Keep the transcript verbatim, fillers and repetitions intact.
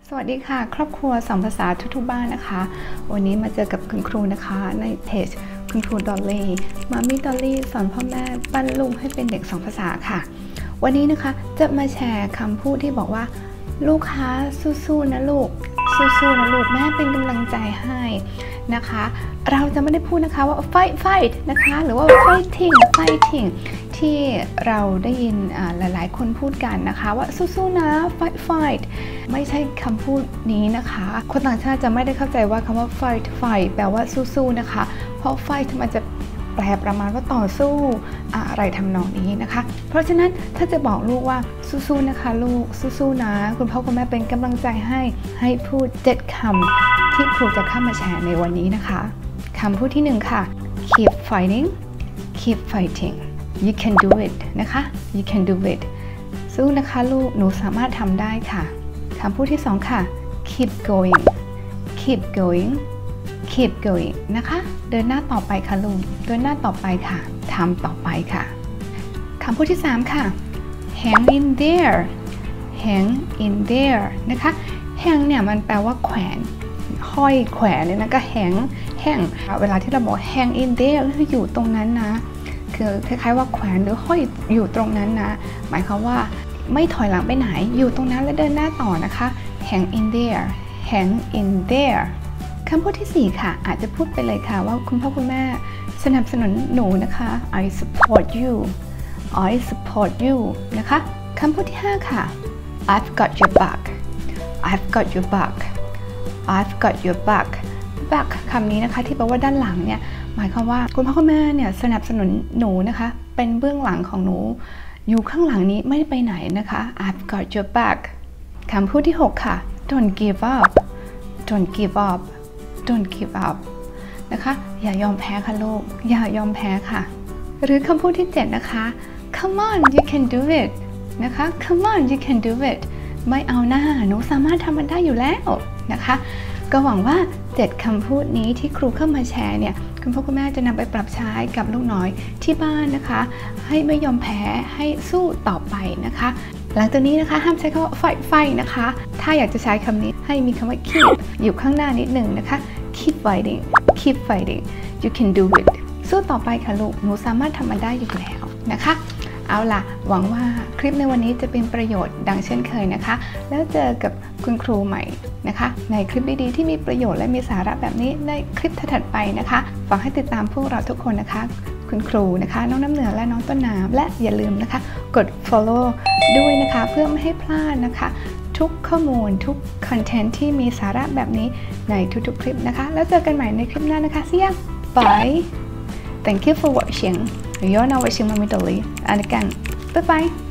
สวัสดีค่ะครอบครัวสองภาษาทุกๆบ้านนะคะวันนี้มาเจอกับคุณครูนะคะในเพจคุณครูดอลลี่มามี่ดอลลี่สอนพ่อแม่ปั้นลูกให้เป็นเด็กสองภาษาค่ะวันนี้นะคะจะมาแชร์คำพูดที่บอกว่าลูกค้าสู้ๆนะลูกสู้ๆนะลูกแม่เป็นกำลังใจให้นะคะเราจะไม่ได้พูดนะคะว่า fight fight นะคะหรือว่า fighting fighting ที่เราได้ยินหลายๆคนพูดกันนะคะว่าสู้ๆนะ fight fight ไม่ใช่คำพูดนี้นะคะคนต่างชาติจะไม่ได้เข้าใจว่าคำว่า fight fight แปลว่าสู้ๆนะคะเพราะ fight มันจะแปลประมาณว่าต่อสู้อะไรทำนองนี้นะคะเพราะฉะนั้นถ้าจะบอกลูกว่าสู้ๆนะคะลูกสู้ๆนะคุณพ่อคุณแม่เป็นกำลังใจให้ให้พูดเจ็ดคำที่ครูจะเข้ามาแชร์ในวันนี้นะคะคำพูดที่หนึ่งค่ะ keep fighting keep fighting you can do it นะคะ you can do it สู้นะคะลูกหนูสามารถทำได้ค่ะคำพูดที่สองค่ะ keep going keep going keep going นะคะเดินหน้าต่อไปค่ะลูกเดินหน้าต่อไปค่ะทำต่อไปค่ะคำพูดที่สามค่ะ hang in there hang in there นะคะ hang เนี่ยมันแปลว่าแขวนห้อยแขวนเนี่ยนะก็ hang hang เวลาที่เราบอก hang in there ก็คืออยู่ตรงนั้นนะคือคล้ายๆว่าแขวนหรือห้อยอยู่ตรงนั้นนะหมายความว่าไม่ถอยหลังไปไหนอยู่ตรงนั้นและเดินหน้าต่อนะคะ hang in there hang in thereคำพูดที่สี่ค่ะอาจจะพูดไปเลยค่ะว่าคุณพ่อคุณแม่สนับสนุนหนูนะคะ I support you I support you นะคะคำพูดที่ห้าค่ะ I've got your back I've got your back I've got your back back คำนี้นะคะที่แปลว่าด้านหลังเนี่ยหมายความว่าคุณพ่อคุณแม่เนี่ยสนับสนุนหนูนะคะเป็นเบื้องหลังของหนูอยู่ข้างหลังนี้ไม่ได้ไปไหนนะคะ I've got your back คำพูดที่หกค่ะ Don't give up Don't give up Don't give up นะคะอย่ายอมแพ้ค่ะลูกอย่ายอมแพ้ค่ะหรือคำพูดที่เจ็ดนะคะ Come on you can do it นะคะ Come on you can do it ไม่เอาหน้าหนูสามารถทำมันได้อยู่แล้วนะคะก็หวังว่าเจ็ดคำพูดนี้ที่ครูเข้ามาแชร์เนี่ยคุณพ่อคุณแม่จะนำไปปรับใช้กับลูกน้อยที่บ้านนะคะให้ไม่ยอมแพ้ให้สู้ต่อไปนะคะหลังจากนี้นะคะห้ามใช้คำว่า fight fight นะคะถ้าอยากจะใช้คำนี้ให้มีคำว่า keep อยู่ข้างหน้านิดหนึ่งนะคะ keep fighting keep fighting you can do it สู้ต่อไปค่ะลูกหนูสามารถทำมันได้อยู่แล้วนะคะเอาล่ะหวังว่าคลิปในวันนี้จะเป็นประโยชน์ดังเช่นเคยนะคะแล้วเจอกับคุณครูใหม่นะคะในคลิปดีๆที่มีประโยชน์และมีสาระแบบนี้ในคลิปถัดไปนะคะฝากให้ติดตามพวกเราทุกคนนะคะคุณครูนะคะน้องน้ำเหนือและน้องต้นน้ำและอย่าลืมนะคะกด follow ด้วยนะคะเพื่อไม่ให้พลาดนะคะทุกข้อมูลทุกคอนเทนต์ที่มีสาระแบบนี้ในทุกๆคลิปนะคะแล้วเจอกันใหม่ในคลิปหน้านะคะ see ya bye thank you for watching You're now watching Mommy Dolly and again bye bye